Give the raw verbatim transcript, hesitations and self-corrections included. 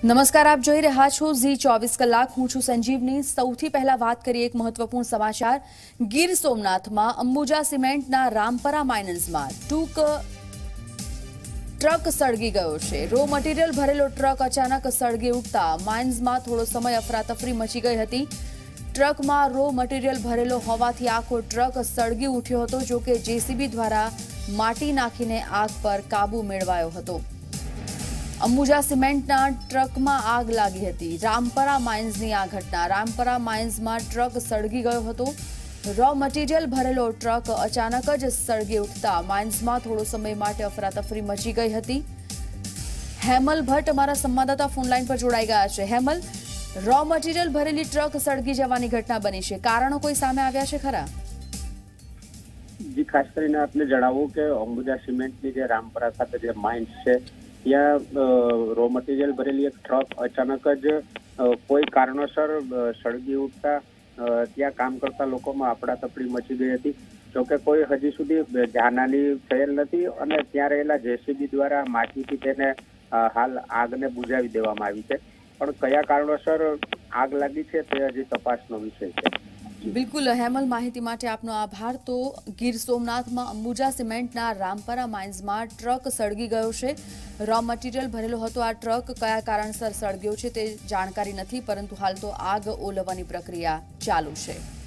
નમસ્કાર, આપ જોઈ રહ્યા છો ઝી ચોવીસ કલાક। હું છું સંજીવની। સૌથી પહેલા વાત કરીએ એક મહત્વપૂર્ણ સમાચાર। ગીર સોમનાથમાં અંબુજા સિમેન્ટના રામપરા માઇનન્સમાં ટૂંક ટ્રક સળગી ગયો છે। રો મટીરીયલ ભરેલો ટ્રક અચાનક સળગી ઉઠતા માઇન્સમાં થોડો સમય અફરાતફરી મચી ગઈ હતી। ટ્રકમાં રો મટીરીયલ ભરેલો હોવાથી આખો ટ્રક સળગી ઉઠ્યો હતો। જો કે જેસીબી દ્વારા માટી નાખીને આગ પર કાબુ મેળવાયો હતો। અંબુજા સિમેન્ટના ટ્રકમાં આગ લાગી હતી। રામપરા માઇન્સની આ ઘટના। રામપરા માઇન્સમાં ટ્રક સળગી ગયો હતો। રો મટીરીયલ ભરેલો ટ્રક અચાનક જ સળગી ઉઠતા માઇન્સમાં થોડો સમય માટે અફરાતફરી મચી ગઈ હતી। હેમલ ભટ્ટ અમારા સંવાદદાતા ફોનલાઈન પર જોડાઈ ગયા છે। હેમલ, રો મટીરીયલ ભરેલી ટ્રક સળગી જવાની ઘટના બની છે, કારણો કોઈ સામે આવ્યા છે ખરા? જી, ખાસ કરીને આપને જણાવું કે અંબુજા સિમેન્ટની જે રામપરા ખાતે જે માઇન્સ છે ત્યાં રો મટીરિયલ ભરેલી એક ટ્રક અચાનક જ કોઈ કારણોસર સળગી ઉઠતા ત્યાં કામ કરતા લોકોમાં અફડાતફડી મચી ગઈ હતી। જોકે કોઈ હજી સુધી જાનહાની થયેલ નથી અને ત્યાં રહેલા જેસીબી દ્વારા માટીથી તેને હાલ આગને બુઝાવી દેવામાં આવી છે, પણ કયા કારણોસર આગ લાગી છે તે હજી તપાસનો વિષય છે। બિલકુલ હેમલ, માહિતી માટે આપનો આભાર। તો ગીર સોમનાથમાં અંબુજા સિમેન્ટના રામપરા માઇન્સમાં ટ્રક સળગી ગયો છે। રો મટીરીયલ ભરેલો હતો આ ટ્રક, કયા કારણસર સળગ્યો છે તે જાણકારી નથી, પરંતુ હાલ તો આગ ઓલવવાની પ્રક્રિયા ચાલુ છે।